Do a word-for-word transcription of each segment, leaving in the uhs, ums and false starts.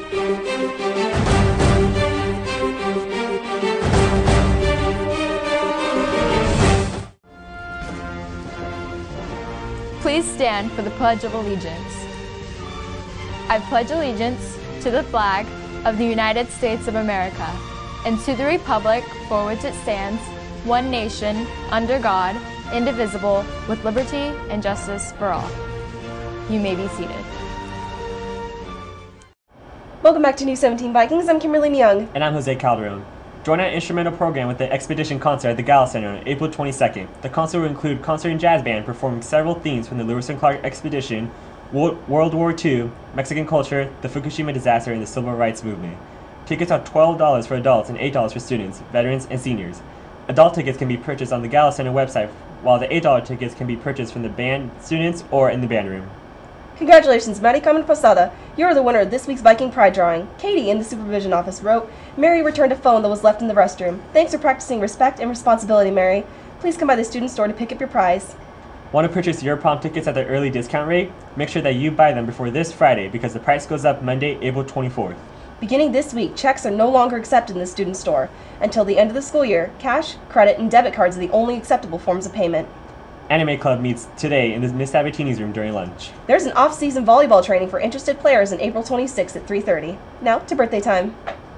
Please stand for the Pledge of Allegiance. I pledge allegiance to the flag of the United States of America and to the republic for which it stands, one nation, under God, indivisible, with liberty and justice for all. You may be seated. Welcome back to News seventeen Vikings. I'm Kimberly Myung. And I'm Jose Calderon. Join our instrumental program with the Expedition Concert at the Gala Center on April twenty-second. The concert will include concert and jazz band performing several themes from the Lewis and Clark Expedition, World War Two, Mexican culture, the Fukushima disaster, and the Civil Rights Movement. Tickets are twelve dollars for adults and eight dollars for students, veterans, and seniors. Adult tickets can be purchased on the Gala Center website, while the eight dollar tickets can be purchased from the band students or in the band room. Congratulations, Mari Carmen Posada. You're the winner of this week's Viking Pride drawing. Katie in the supervision office wrote, Mary returned a phone that was left in the restroom. Thanks for practicing respect and responsibility, Mary. Please come by the student store to pick up your prize. Want to purchase your prom tickets at the early discount rate? Make sure that you buy them before this Friday because the price goes up Monday, April twenty-fourth. Beginning this week, checks are no longer accepted in the student store. Until the end of the school year, cash, credit, and debit cards are the only acceptable forms of payment. Anime Club meets today in the Miss Sabatini's room during lunch. There's an off-season volleyball training for interested players on April twenty-sixth at three thirty. Now to birthday time.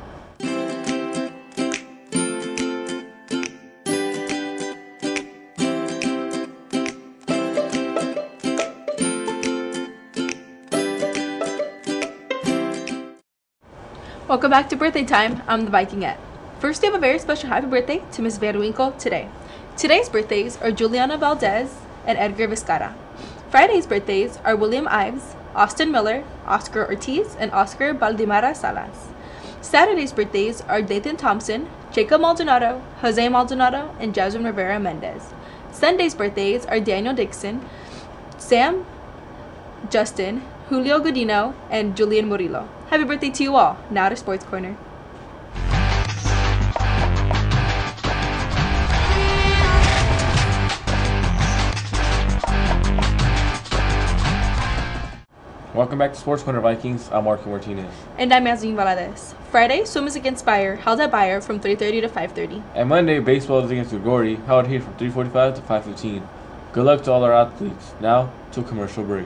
Welcome back to Birthday Time. I'm the Vikingette. First, we have a very special happy birthday to Miss Verwinkle today. Today's birthdays are Juliana Valdez and Edgar Vizcara. Friday's birthdays are William Ives, Austin Miller, Oscar Ortiz, and Oscar Baldimara Salas. Saturday's birthdays are Dathan Thompson, Jacob Maldonado, Jose Maldonado, and Jasmine Rivera Mendez. Sunday's birthdays are Daniel Dixon, Sam, Justin, Julio Godino, and Julian Murillo. Happy birthday to you all. Now to Sports Corner. Welcome back to Sports Corner Vikings. I'm Marco Martinez. And I'm Yazmin Valadez. Friday, swim is against Bayer, held at Bayer from three thirty to five thirty. And Monday, baseball is against Grigori, held here from three forty-five to five fifteen. Good luck to all our athletes. Now, to a commercial break.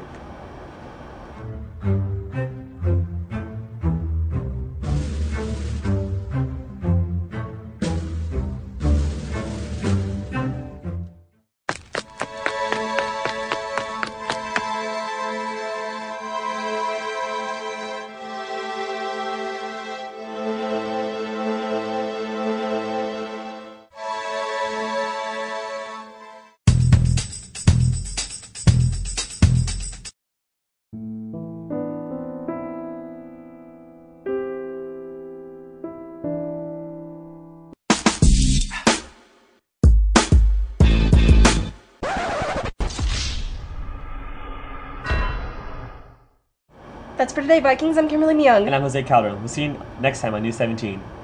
That's for today, Vikings. I'm Kimberly Myung. And I'm Jose Calderon. We'll see you next time on News seventeen.